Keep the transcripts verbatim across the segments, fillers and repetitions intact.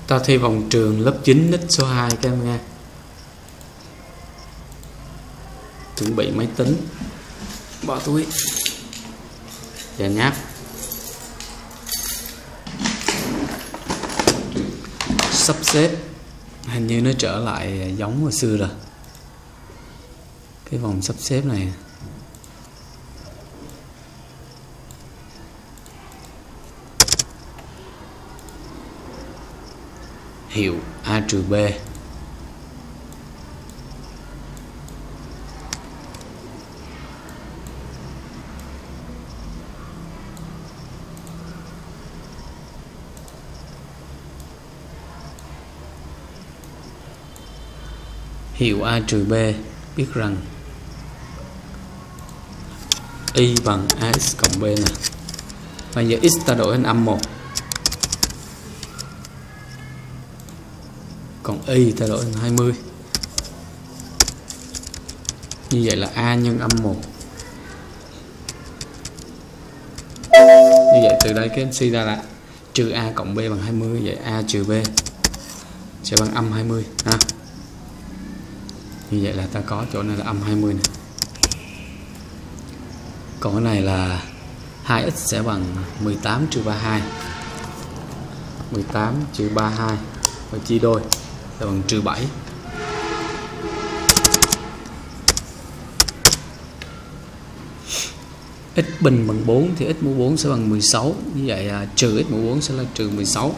Ta thi vòng trường lớp chín nick số hai các em nghe. Chuẩn bị máy tính, bỏ túi và nháp. Sắp xếp hình như nó trở lại giống hồi xưa rồi. Cái vòng sắp xếp này hiệu A trừ B. Hiệu A trừ B biết rằng y bằng ax cộng b nè. Bây giờ x ta đổi thành âm một, còn y ta đổi thành hai mươi. Như vậy là a nhân âm một. Như vậy từ đây các em suy ra là trừ a cộng b bằng hai mươi. Vậy a trừ b sẽ bằng âm hai mươi ha. Như vậy là ta có chỗ này là âm hai mươi này. Còn cái này là hai x sẽ bằng mười tám trừ ba mươi hai. mười tám trừ ba mươi hai và chia đôi là bằng trừ bảy. X bình bằng bốn thì x mũ bốn sẽ bằng mười sáu. Như vậy à, trừ x mũ bốn sẽ là trừ mười sáu.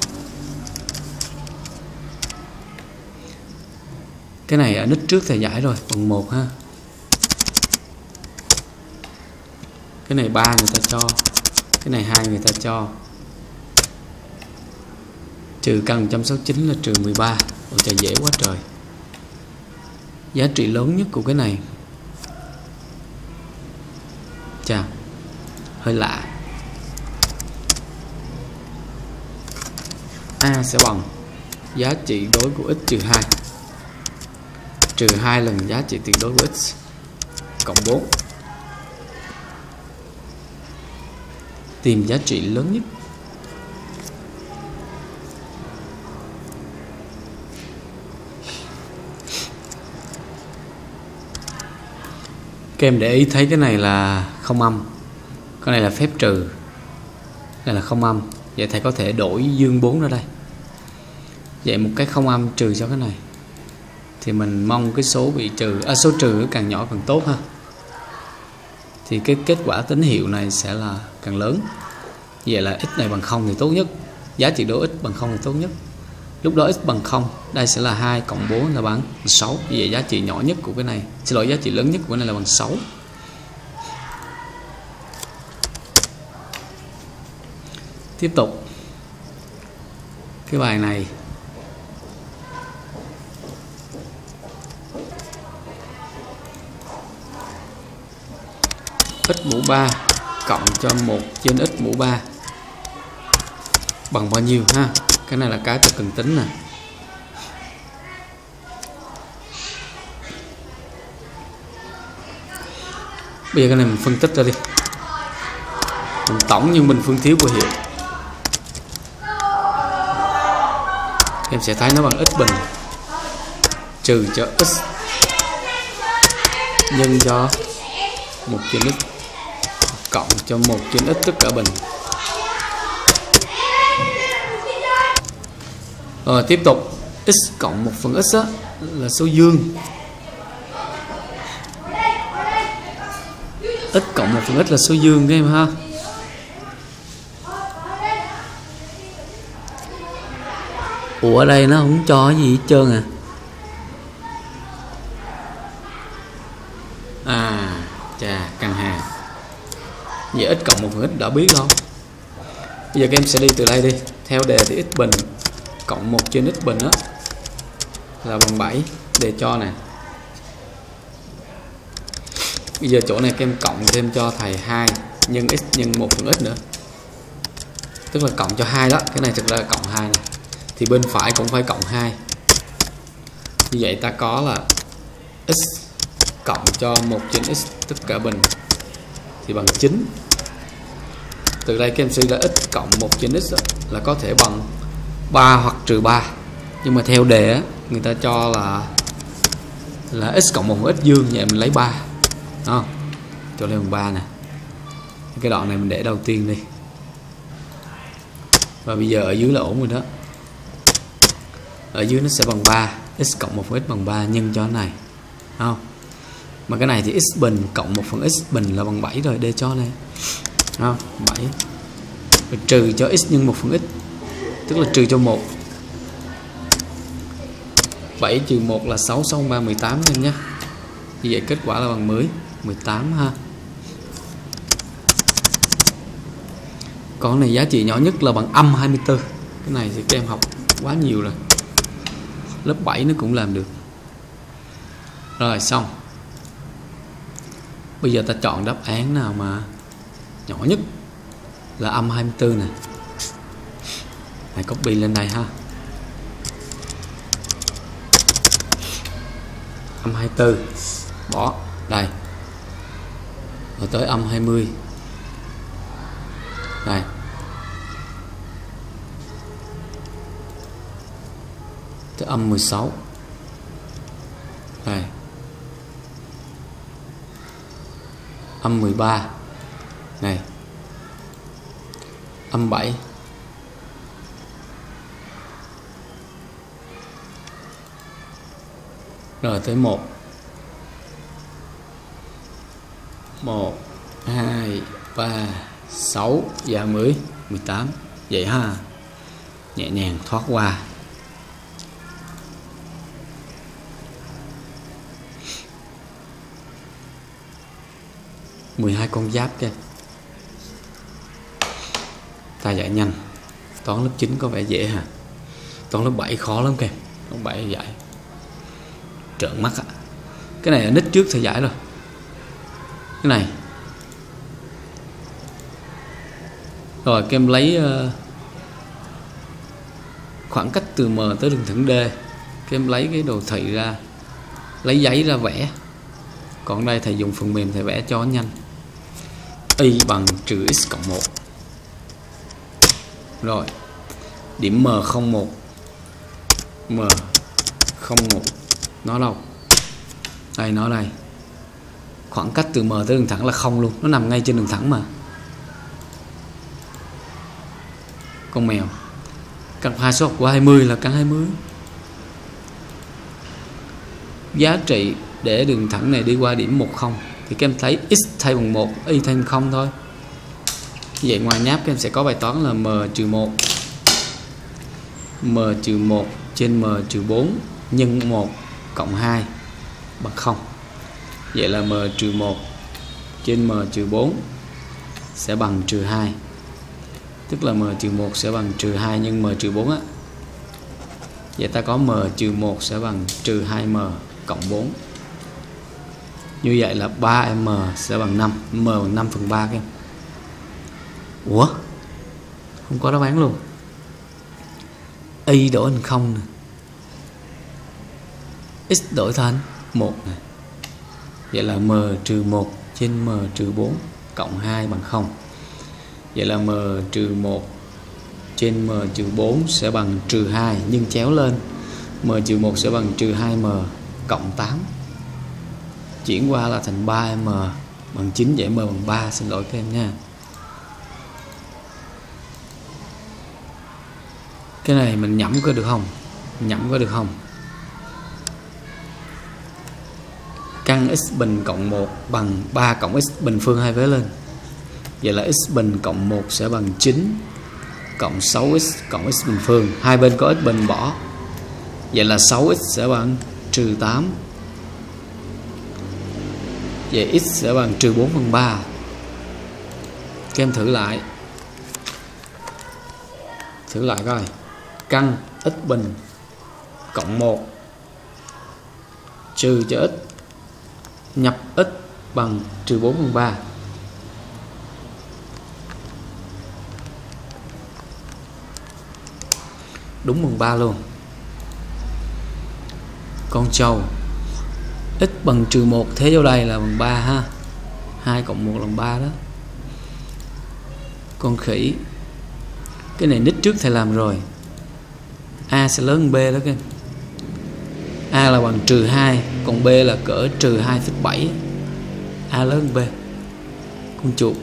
Cái này ở nick trước thầy giải rồi, bằng một ha. Cái này ba người ta cho, cái này hai người ta cho. Trừ căn một trăm sáu mươi chín là trừ mười ba. Ôi trời, dễ quá trời. Giá trị lớn nhất của cái này, chà, hơi lạ. A sẽ bằng giá trị đối của x trừ hai, trừ hai lần giá trị tuyệt đối của x cộng bốn. Tìm giá trị lớn nhất. Các em để ý thấy cái này là không âm, cái này là phép trừ, đây là không âm. Vậy thầy có thể đổi dương bốn ra đây. Vậy một cái không âm trừ cho cái này thì mình mong cái số bị trừ, à, số trừ càng nhỏ càng tốt ha. Thì cái kết quả tín hiệu này sẽ là càng lớn. Vậy là x này bằng không thì tốt nhất, giá trị đối x bằng không thì tốt nhất. Lúc đó x bằng không, đây sẽ là hai cộng bốn là bằng sáu. Vậy giá trị nhỏ nhất của cái này, xin lỗi, giá trị lớn nhất của cái này là bằng sáu. Tiếp tục cái bài này, x mũ ba cộng cho một trên x mũ ba bằng bao nhiêu ha. Cái này là cái ta cần tính nè. Bây giờ cái này mình phân tích ra đi. Mình tổng nhưng mình phương thiếu của hiệu. Em sẽ thấy nó bằng x bình trừ cho x nhân cho một trên x cộng cho một trên x tất cả bình. Rồi tiếp tục, x cộng một phần x á, là số dương. X cộng một phần x là số dương các em ha. Ủa ở đây nó không cho cái gì hết trơn à. À chà, căn hàng. Vậy x cộng một phần x đã biết không? Bây giờ các em sẽ đi từ đây đi. Theo đề thì x bình cộng một trên x bình đó là bằng bảy. Đề cho nè. Bây giờ chỗ này các em cộng thêm cho thầy hai nhân x nhân một phần x nữa. Tức là cộng cho hai đó. Cái này thực ra là cộng hai này. Thì bên phải cũng phải cộng hai. Như vậy ta có là x cộng cho một trên x tất cả bình thì bằng chín. Từ đây các em suy là x cộng một trên x là có thể bằng ba hoặc trừ ba. Nhưng mà theo đề á, người ta cho là là x cộng một phần x dương, vậy mình lấy ba. Đó. Cho lên bằng ba nè. Cái đoạn này mình để đầu tiên đi. Và bây giờ ở dưới là ổn rồi đó. Ở dưới nó sẽ bằng ba, x cộng một phần x bằng ba nhân cho cái này. Không? Mà cái này thì x bình cộng một phần x bình là bằng bảy rồi, để cho này. Không? bảy. Rồi trừ cho x nhân một phần x, tức là trừ cho một. bảy trừ một là sáu, sáu ba mười tám em nhé. Như vậy kết quả là bằng mười, mười tám ha. Còn này giá trị nhỏ nhất là bằng âm hai mươi tư. Cái này thì các em học quá nhiều rồi. Lớp bảy nó cũng làm được. Rồi xong. Bây giờ ta chọn đáp án nào mà nhỏ nhất là âm hai mươi tư nè. Này copy lên đây ha. Âm hai mươi tư bỏ đây. Rồi tới âm hai mươi. Đây. Tới âm mười sáu. Đây. Âm mười ba. Này. Âm bảy. Rồi tới một. một, hai, ba, sáu và mười, mười tám. Vậy ha. Nhẹ nhàng thoát qua. mười hai con giáp kìa. Ta giải nhanh. Toán lớp chín có vẻ dễ hả? Toán lớp bảy khó lắm kìa. Lớp bảy giải trợn mắt á. Cái này ở nít trước thầy giải rồi. Cái này. Rồi các em lấy uh, khoảng cách từ M tới đường thẳng D. Các em lấy cái đồ thị ra, lấy giấy ra vẽ. Còn đây thầy dùng phần mềm thầy vẽ cho nhanh. Y bằng trừ x cộng một. Rồi. Điểm M không một. M không một. Nó đâu? Đây, nó đây. Khoảng cách từ M tới đường thẳng là không luôn. Nó nằm ngay trên đường thẳng mà. Con mèo. Căn hai số học của hai mươi là căn hai mươi. Giá trị để đường thẳng này đi qua điểm một không thì các em thấy x thay bằng một, y thay bằng không thôi. Như vậy ngoài nháp các em sẽ có bài toán là m trừ một. M trừ một trên M trừ bốn nhân một cộng hai bằng không. Vậy là M trừ một trên M trừ bốn sẽ bằng trừ hai. Tức là M trừ một sẽ bằng trừ hai nhân M trừ bốn á. Vậy ta có M trừ một sẽ bằng trừ hai M cộng bốn. Như vậy là ba M sẽ bằng năm. M bằng năm phần ba các em. Ủa? Không có đáp án luôn. Y đổi thành không nè. X đổi thành một nè. Vậy là M trừ một trên M trừ bốn cộng hai bằng không. Vậy là M trừ một trên M trừ bốn sẽ bằng trừ hai, nhưng chéo lên. M trừ một sẽ bằng trừ hai M cộng tám. Chuyển qua là thành ba M bằng chín. Vậy M bằng ba. Xin lỗi các em nha. Cái này mình nhẩm có được không? Nhẩm có được không? Căn x bình cộng một bằng ba cộng x bình phương hai vế lên. Vậy là x bình cộng một sẽ bằng chín cộng sáu x cộng x bình phương. Hai bên có x bình bỏ. Vậy là sáu x sẽ bằng trừ tám. Vậy x sẽ bằng trừ bốn phần ba. Các em thử lại. Thử lại coi. Căn x bình cộng một trừ cho x nhập x bằng trừ bốn phần ba. Đúng bằng ba luôn. Con trâu. X bằng trừ một, thế vô đây là bằng ba ha. hai cộng một là bằng ba đó. Con khỉ. Cái này nít trước thầy làm rồi. A sẽ lớn hơn B đó các em. A là bằng trừ hai, còn B là cỡ trừ hai phẩy bảy. A lớn hơn B. Con chuột.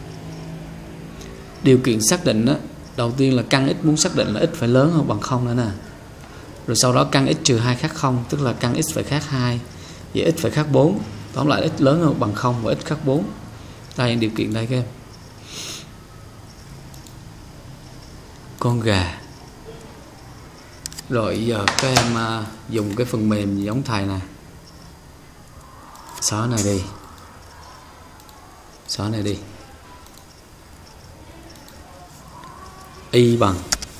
Điều kiện xác định đó, đầu tiên là căn x muốn xác định là x phải lớn hơn bằng không nữa nè. Rồi sau đó căn x trừ hai khác không, tức là căn x phải khác hai. Vậy x phải khác bốn. Tóm lại x lớn hơn bằng không và x khác bốn. Đây là điều kiện đây các em. Con gà. Rồi giờ các em uh, dùng cái phần mềm giống thầy nè. Xóa này đi. Xóa này đi. Y bằng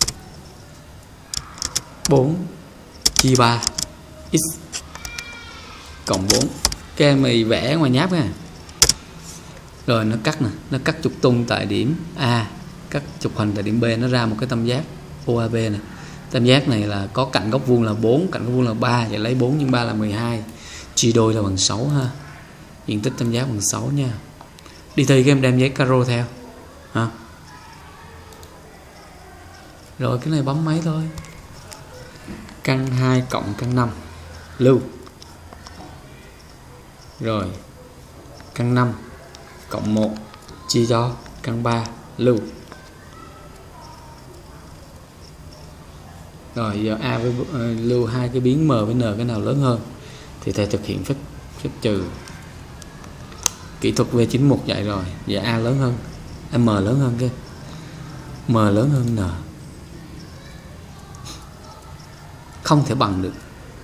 bốn chia ba x cộng bốn. Các em mày vẽ ngoài nháp nha. Rồi nó cắt nè, nó cắt trục tung tại điểm A, cắt trục hình tại điểm B, nó ra một cái tam giác o a bê này. Tam giác này là có cạnh góc vuông là bốn, cạnh góc vuông là ba, vậy lấy bốn nhân ba là mười hai, chia đôi là bằng sáu ha. Diện tích tam giác bằng sáu nha. Đi thi các em đem giấy caro theo ha. Rồi cái này bấm máy thôi. Căn hai cộng căn năm lưu. Rồi căn năm cộng một chia cho căn ba lưu. Rồi giờ A với uh, lưu hai cái biến M với N cái nào lớn hơn thì thầy thực hiện phép phép trừ. Kỹ thuật V chín mươi mốt dạy rồi. Và A lớn hơn, M lớn hơn cái M lớn hơn N. Không thể bằng được.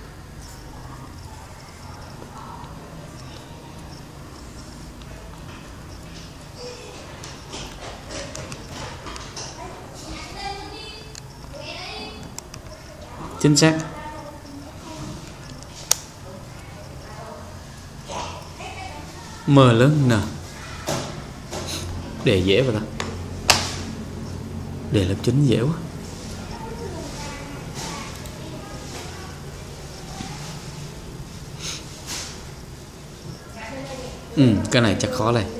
Chính xác. M lớn N. Đề dễ vậy đó. Đề lớp chín dễ quá. Ừ, cái này chắc khó này.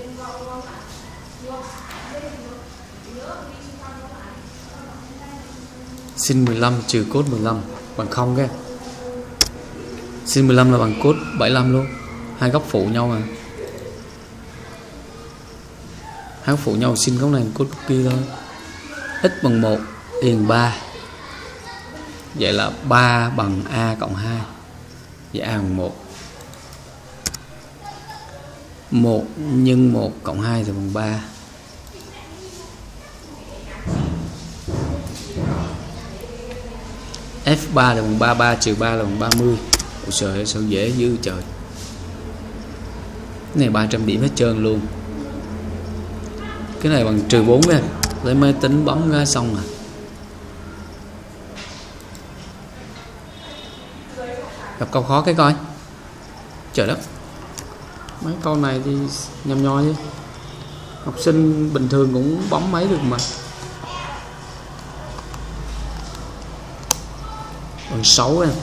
Sin mười lăm trừ cos mười lăm bằng không cái. Sin mười lăm là bằng cos bảy mươi lăm luôn. Hai góc phụ nhau mà. Hai góc phụ nhau, sin góc này cos góc kia thôi. X bằng một, y bằng ba. Vậy là ba bằng A cộng hai. Vậy A bằng một. một nhân một cộng hai thì bằng ba. F ba là bằng ba, ba trừ ba là bằng ba mươi. Ủa trời, sao dễ dữ trời. Cái này ba trăm điểm hết trơn luôn. Cái này bằng trừ bốn nha. Lấy máy tính bấm ra xong à. Gặp câu khó cái coi. Trời đất. Mấy câu này thì nhầm nhoi chứ. Học sinh bình thường cũng bấm máy được mà. Bằng sáu em.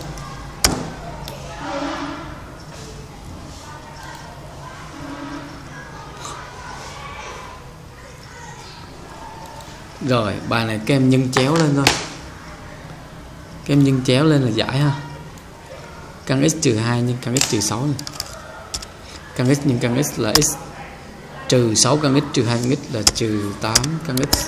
Rồi bài này các em nhân chéo lên thôi. Các em nhân chéo lên là giải ha. Căn x trừ hai nhân căn x trừ sáu này. Căn x nhân căn x là x. Trừ sáu căn x trừ hai căn x là trừ tám căn x.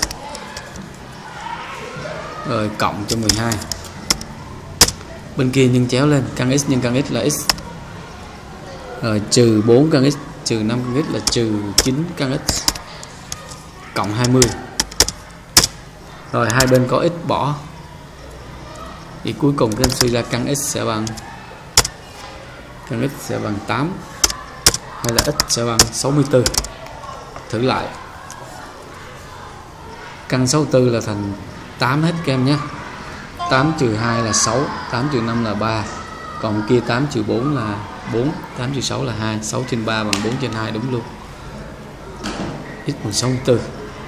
Rồi cộng cho mười hai. Bên kia nhân chéo lên, căn x nhân căn x là x. Rồi trừ bốn căn x trừ năm căn x là trừ chín căn x. Cộng hai mươi. Rồi hai bên có x bỏ. Thì cuối cùng các em suy ra căn x sẽ bằng căn x sẽ bằng tám hay là x sẽ bằng sáu mươi tư. Thử lại. Căn sáu mươi tư là thành tám hết các em nhé. tám trừ hai là sáu, tám trừ năm là ba. Còn kia tám trừ bốn là bốn, tám trừ sáu là hai, sáu trên ba bằng bốn trên hai đúng luôn. X bằng sáu mươi tư.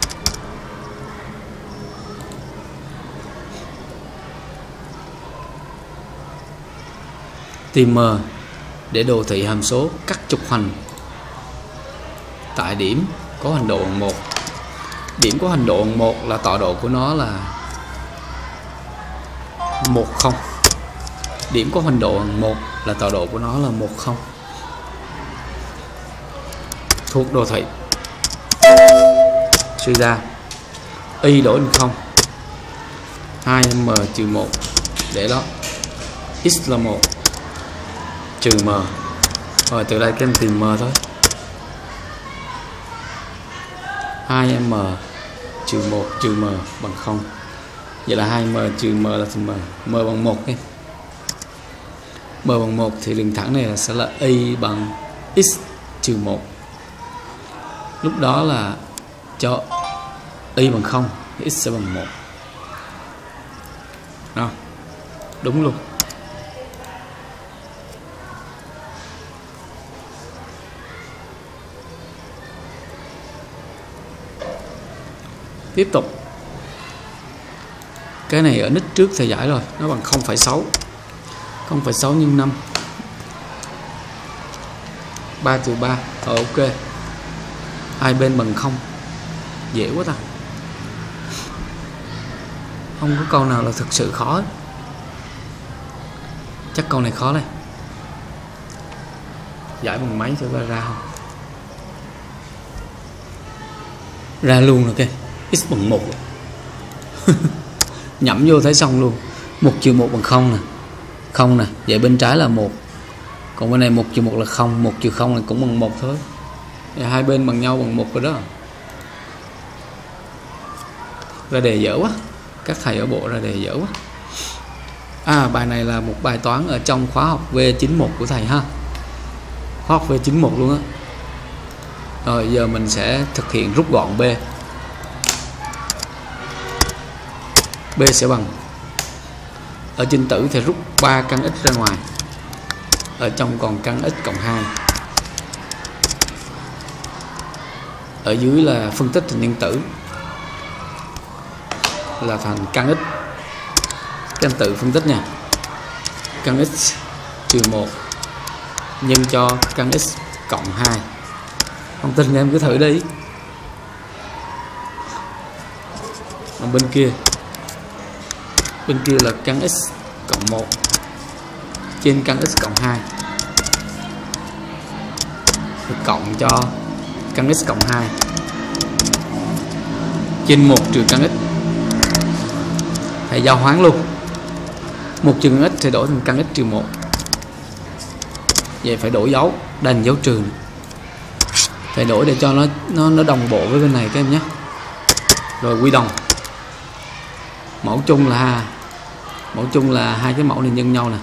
Tìm M để đồ thị hàm số cắt trục hành tại điểm có hành độ bằng một. Điểm có hành độ bằng một là tọa độ của nó là một không. Điểm có hoành độ bằng một là tọa độ của nó là một không. Thuộc đồ thủy. Suy ra y đổi thành không, hai m trừ một để đó, x là một trừ m. Rồi từ đây các em tìm m thôi. hai m trừ một trừ m bằng không. Vậy là hai m trừ m là thành m. M bằng một em. M bằng một thì đường thẳng này sẽ là y bằng x trừ một. Lúc đó là cho y bằng không thì x sẽ bằng một. Đó, đúng luôn. Tiếp tục. Cái này ở nick trước thầy giải rồi, nó bằng không phẩy sáu. không phẩy sáu nhân năm. ba trừ ba. Ờ ok. Hai bên bằng không. Dễ quá ta. Không có câu nào là thực sự khó. Chắc câu này khó đây. Giải bằng máy cho ra không? Ra luôn rồi kìa. X bằng một. Nhẩm vô thấy xong luôn. một trừ một bằng không nè. Không nè. Vậy bên trái là một. Còn bên này một trừ một là không. một trừ không là cũng bằng một thôi. Vậy hai bên bằng nhau bằng một rồi đó. Ra đề dở quá. Các thầy ở bộ ra đề dở quá. À, bài này là một bài toán ở trong khóa học V chín mươi mốt của thầy ha. Khóa học V chín mươi mốt luôn á. Rồi giờ mình sẽ thực hiện rút gọn B. B sẽ bằng, ở trên tử thì rút ba căn x ra ngoài, ở trong còn căn x cộng hai, ở dưới là phân tích thành nhân tử là thành căn x. Các em tự phân tích nha. Căn x trừ một nhân cho căn x cộng hai. Không tin em cứ thử đi. Còn bên kia, bên kia là căn x cộng một trên căn x cộng hai thì cộng cho căn x cộng hai trên một trừ căn x. Thầy giao hoán luôn. một trừ căn x thì đổi thành căn x trừ một. Vậy phải đổi dấu, đành dấu trừ. Phải đổi để cho nó nó nó đồng bộ với bên này các em nhé. Rồi quy đồng. Mẫu chung là mẫu chung là hai cái mẫu này nhân nhau nè.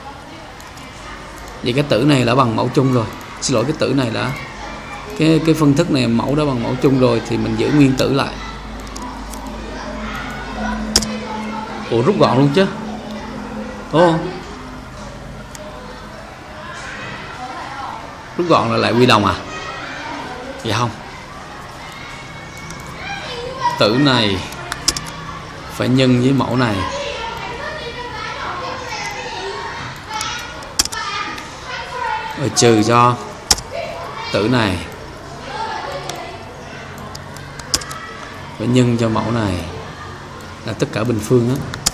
Vậy cái tử này đã bằng mẫu chung rồi. Xin lỗi, cái tử này đã cái cái phân thức này mẫu đã bằng mẫu chung rồi thì mình giữ nguyên tử lại. Ủa rút gọn luôn chứ. Ồ. Rút gọn là lại quy đồng à? Vậy không? Tử này phải nhân với mẫu này. Rồi trừ cho tử này phải nhân cho mẫu này là tất cả bình phương đó.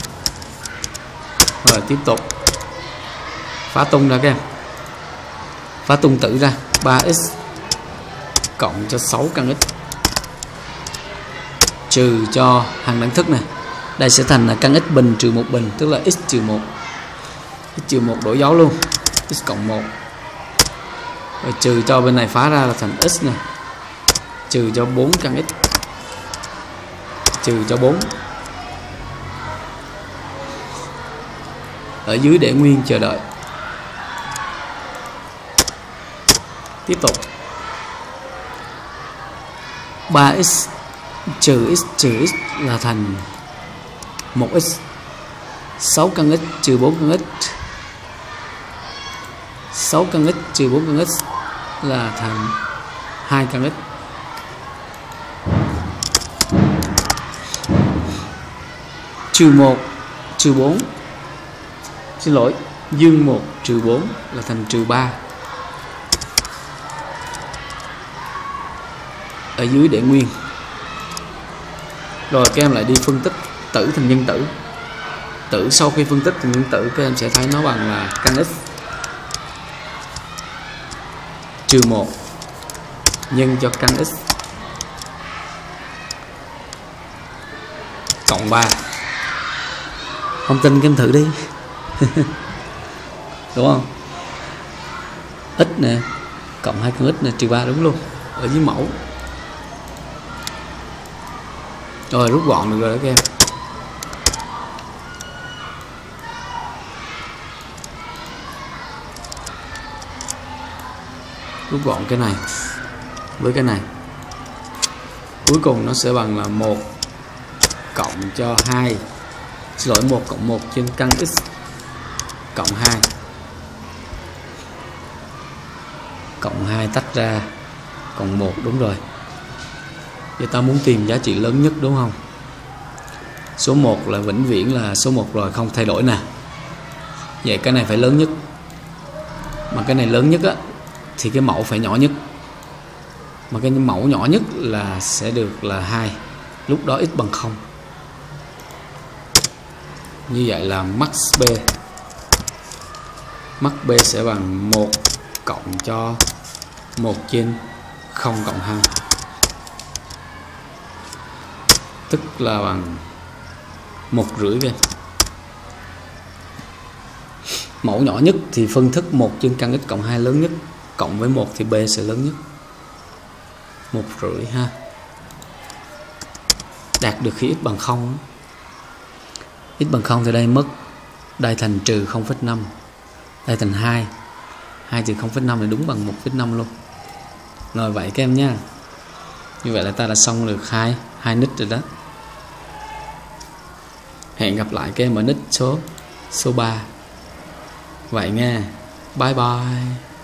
Rồi tiếp tục phá tung ra các em. Phá tung tử ra ba x cộng cho sáu căn x trừ cho hàng đẳng thức này. Đây sẽ thành là căn x bình trừ một bình, tức là x trừ một. X trừ một đổi dấu luôn. X cộng một. Rồi trừ cho bên này phá ra là thành x này. Trừ cho bốn căn x. Trừ cho bốn. Ở dưới để nguyên chờ đợi. Tiếp tục. ba x trừ x trừ x là thành một x. sáu căn x trừ bốn căn x. sáu căn x trừ bốn căn x là thành hai căn x. Trừ một trừ bốn. Xin lỗi, dương một trừ bốn là thành trừ ba. Ở dưới để nguyên. Rồi các em lại đi phân tích tử thành nhân tử. tử sau khi phân tích thì nguyên tử các em sẽ thấy nó bằng là căn x trừ một nhân cho căn x cộng ba. Không tin các em thử đi. Đúng không? X nè cộng hai căn x nè trừ ba, đúng luôn, ở dưới mẫu. Rồi rút gọn được rồi đó các em. Rút gọn cái này với cái này, cuối cùng nó sẽ bằng là một cộng cho hai, xin lỗi, một cộng một trên căn x cộng hai, cộng hai tách ra cộng một. Đúng rồi. Giờ ta muốn tìm giá trị lớn nhất đúng không? Số một là vĩnh viễn là số một rồi, không thay đổi nè. Vậy cái này phải lớn nhất. Mà cái này lớn nhất á thì cái mẫu phải nhỏ nhất. Mà cái mẫu nhỏ nhất là sẽ được là hai. Lúc đó x bằng không. Như vậy là max b. Max b sẽ bằng một cộng cho một trên không cộng hai. Tức là bằng một rưỡi kìa. Mẫu nhỏ nhất thì phân thức một trên căn x cộng hai lớn nhất, cộng với một thì b sẽ lớn nhất. Một rưỡi ha. Đạt được khi x bằng không. X bằng không thì đây mất, đây thành trừ không phẩy năm, đây thành hai. hai trừ không phẩy năm thì đúng bằng một phẩy năm luôn. Rồi vậy các em nha. Như vậy là ta đã xong được hai hai nick rồi đó. Hẹn gặp lại các em ở nick số số ba. Vậy nha. Bye bye.